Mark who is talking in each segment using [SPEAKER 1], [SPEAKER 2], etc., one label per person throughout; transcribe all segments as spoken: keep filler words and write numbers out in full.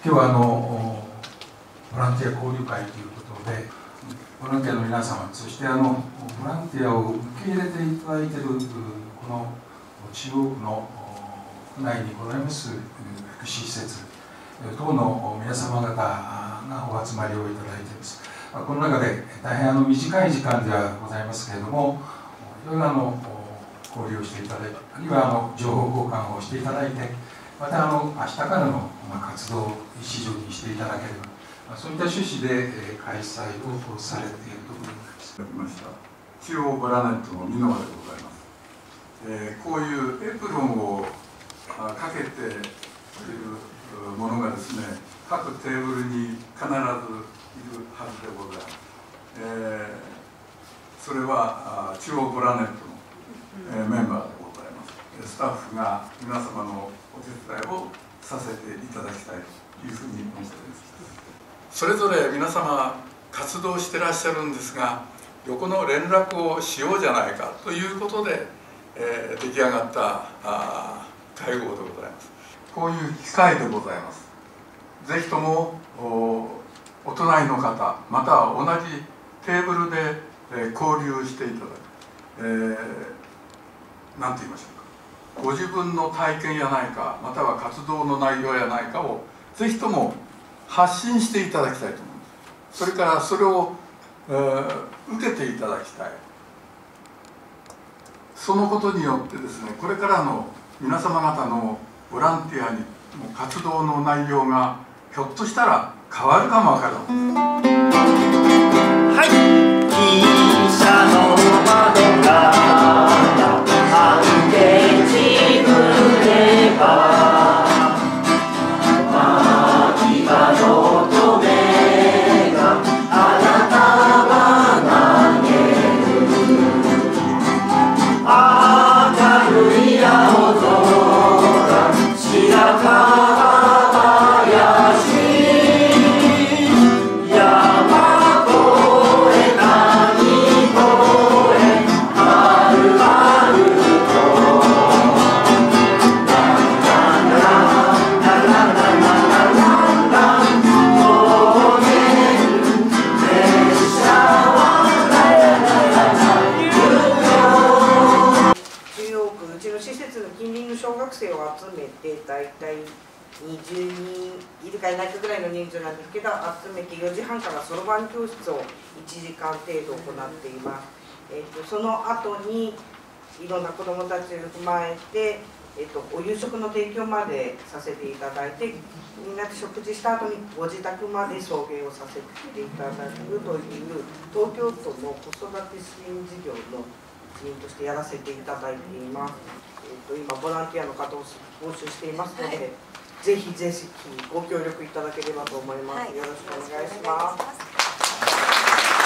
[SPEAKER 1] 今日はあのボランティア交流会ということで、ボランティアの皆様、そしてあのボランティアを受け入れていただいているこの中央区の区内にございます福祉施設等の皆様方がお集まりをいただいています。この中で大変あの短い時間ではございますけれども、いろいろあの交流をしていただいて、あるいはあの情報交換をしていただいて、またあの明日からの活動を一助にしていただければ、そういった趣旨で開催をされているところになります。
[SPEAKER 2] いただきました中央ボラネットの箕輪でございます。えー、こういうエプロンをかけているものがですね、各テーブルに必ずいるはずでございます。えー、それは中央ボラネットの、えー、メンバーでございます。スタッフが皆様のお手伝いをさせていただきたいというふうに思っています。それぞれ皆様活動してらっしゃるんですが、横の連絡をしようじゃないかということで、えー、出来上がったあ会合でございます。こういう機会でございます。ぜひとも お, お隣の方、または同じテーブルで、えー、交流していただく、えー、なんて言いましょうか、ご自分の体験やないか、または活動の内容やないかをぜひとも発信していただきたいと思います。それからそれを、えー、受けていただきたい。そのことによってですね、これからの皆様方のボランティアに活動の内容がひょっとしたら変わるかもわからない。
[SPEAKER 3] はい、銀車の窓が半径ちぶれば牧場の乙女があなたは投げる明るい青空白川林山越え谷越えはるばるとランランランランランランランランラン飛べる列車はラララララ行くよ。
[SPEAKER 4] 中央区うちの施設の近隣の小学生を集めてだいたいにじゅうにんいるかいないかぐらいの人数なんですけど、集めてよじはんからそろばん教室をいちじかん程度行っています。えー、とその後にいろんな子どもたちを踏まえて、えー、とお夕食の提供までさせていただいて、みんなで食事した後にご自宅まで送迎をさせていただくという東京都の子育て支援事業の一員としてやらせていただいています。えー、と今ボランティアの方を募集していますので、はい、ぜひぜひご協力いただければと思います。はい、よろしくお願いします。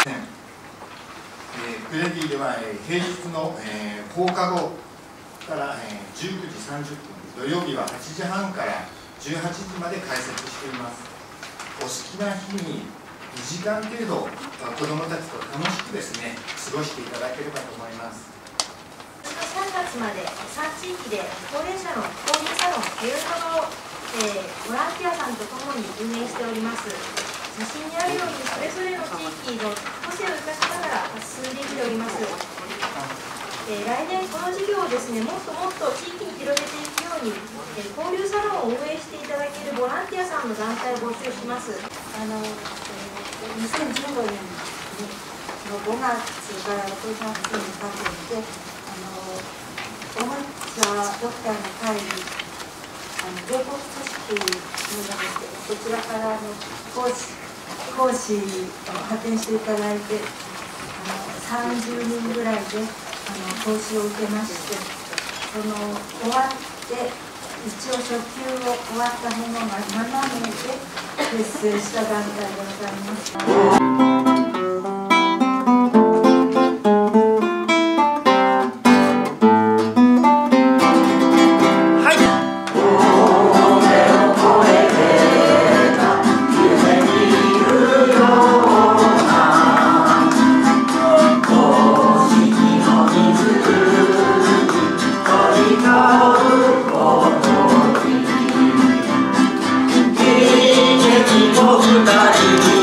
[SPEAKER 5] えー、プレディでは、えー、平日の、えー、放課後から、えー、じゅうくじさんじゅっぷん、土曜日ははちじはんからじゅうはちじまで開設しています。お好きな日ににじかん程度、子どもたちと楽しくですね、過ごしていただければと思います。
[SPEAKER 6] さんがつまでさん地域で高齢者の交流サロンというものを、えー、ボランティアさんとともに運営しております。写真にあるようにそれぞれの地域の個性を生かしながら発信できております。えー、来年この事業をですね、もっともっと地域に広げていくように、えー、交流サロンを運営していただけるボランティアさんの団体を募集します。
[SPEAKER 7] あの、えー、にせんじゅうごねんのごがつからろくがつにかけて、おもちゃドクターの会議、あの全国組織なんですけど、こちらからあの講師講師を派遣していただいて、あのさんじゅうにんぐらいであの講師を受けまして、その終わって一応初級を終わったものがななめいで結成した団体でございます。
[SPEAKER 3] Thank you. 二人